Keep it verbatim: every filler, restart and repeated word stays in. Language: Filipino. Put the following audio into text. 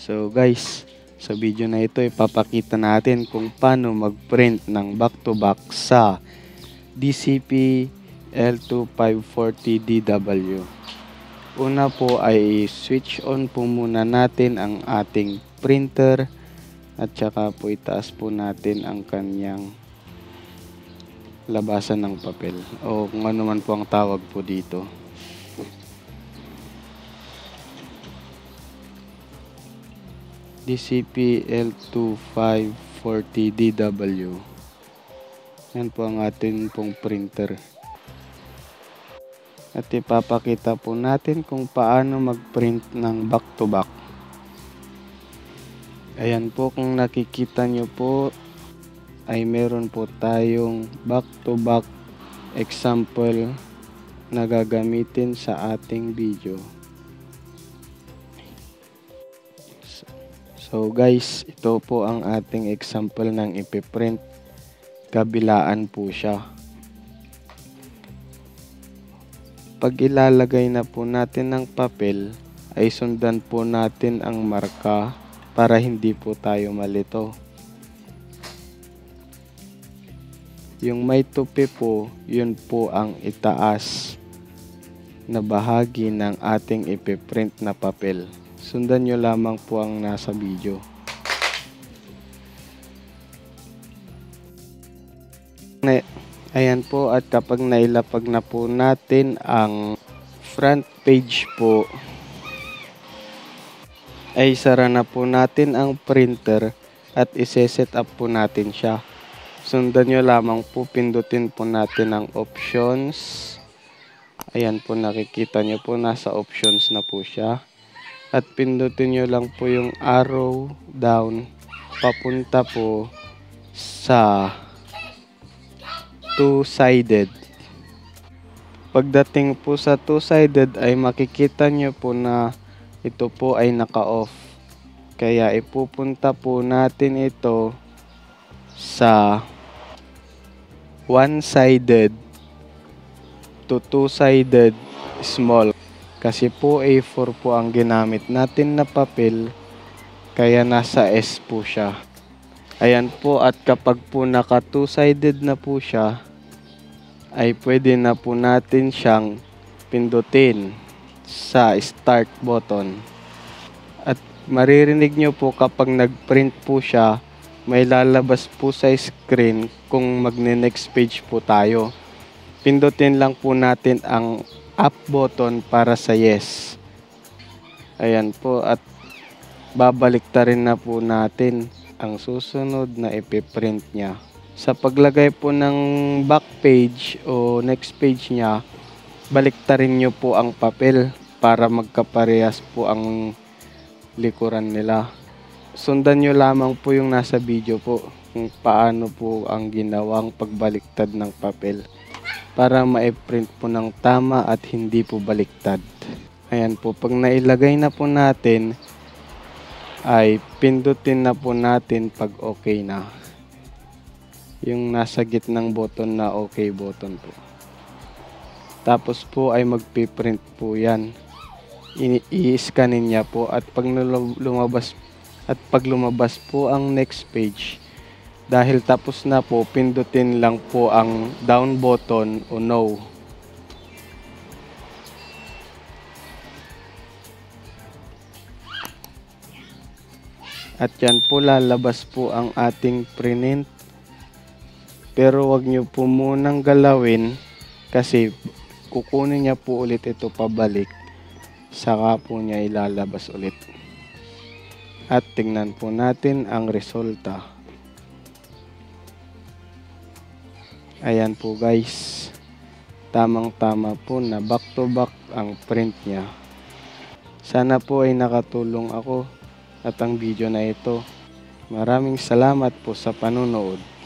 So guys, sa video na ito ipapakita natin kung paano mag-print ng back-to-back sa D C P L two five four D W. Una po ay switch on po muna natin ang ating printer at saka po itaas po natin ang kanyang labasan ng papel o kung ano man po ang tawag po dito. D C P L two five four D W. Yan po ang ating pong printer. At ipapakita po natin kung paano mag-print ng back-to-back. Ayan po, kung nakikita nyo po ay meron po tayong back-to-back example na gagamitin sa ating video. So guys, ito po ang ating example ng ipiprint. Kabilaan po siya. Pag ilalagay na po natin ng papel, ay sundan po natin ang marka para hindi po tayo malito. Yung may tupi po, yun po ang itaas na bahagi ng ating ipiprint na papel. Sundan nyo lamang po ang nasa video. Ayan po, at kapag nailapag na po natin ang front page po, ay sara na po natin ang printer at ise-set up po natin siya. Sundan nyo lamang po, pindutin po natin ang options. Ayan po, nakikita nyo po, nasa options na po siya. At pindutin nyo lang po yung arrow down papunta po sa two-sided. Pagdating po sa two-sided ay makikita nyo po na ito po ay naka-off. Kaya ipupunta po natin ito sa one-sided to two-sided small. Kasi po A four po ang ginamit natin na papel, kaya nasa S po siya. Ayan po, at kapag po naka two-sided na po siya, ay pwede na po natin siyang pindutin sa start button. At maririnig nyo po kapag nag-print po siya, may lalabas po sa screen kung magne-next page po tayo. Pindutin lang po natin ang up button para sa yes. Ayan po, at babalik ta rin na po natin ang susunod na ipiprint niya. Sa paglagay po ng back page o next page niya, baliktarin nyo po ang papel para magkaparehas po ang likuran nila. Sundan nyo lamang po yung nasa video po kung paano po ang ginawang pagbaliktad ng papel para ma-print po ng tama at hindi po baliktad. Ayan po, pag nailagay na po natin, ay pindutin na po natin pag okay na. Yung nasa gitnang button na okay button po. Tapos po ay magpiprint po yan. I-scanin niya po, at pag lumabas at pag lumabas po ang next page, dahil tapos na po, pindutin lang po ang down button o no. At yan po, lalabas po ang ating print. Pero wag nyo po munang galawin kasi kukunin niya po ulit ito pabalik. Saka po niya ilalabas ulit. At tingnan po natin ang resulta. Ayan po guys. Tamang-tama po na back-to-back ang print niya. Sana po ay nakatulong ako at ang video na ito. Maraming salamat po sa panonood.